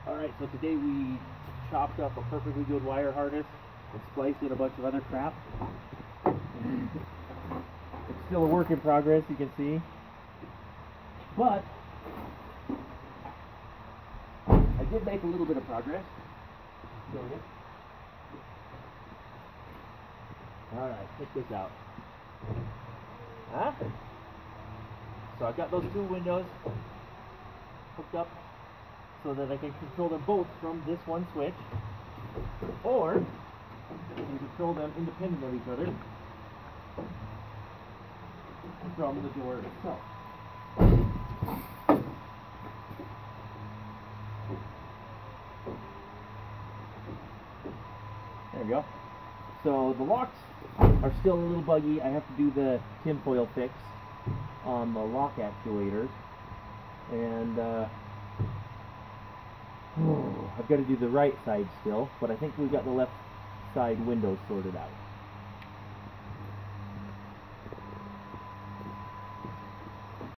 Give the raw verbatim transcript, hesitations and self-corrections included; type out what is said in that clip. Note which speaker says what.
Speaker 1: Alright, so today we chopped up a perfectly good wire harness and spliced in a bunch of other crap. It's still a work in progress, you can see. But I did make a little bit of progress. Alright, check this out. Huh? So I've got those two windows hooked up so that I can control them both from this one switch, or I can control them independent of each other from the door itself. There we go. So the locks are still a little buggy. I have to do the tinfoil fix on the lock actuators, and uh, oh, I've got to do the right side still, but I think we've got the left side windows sorted out.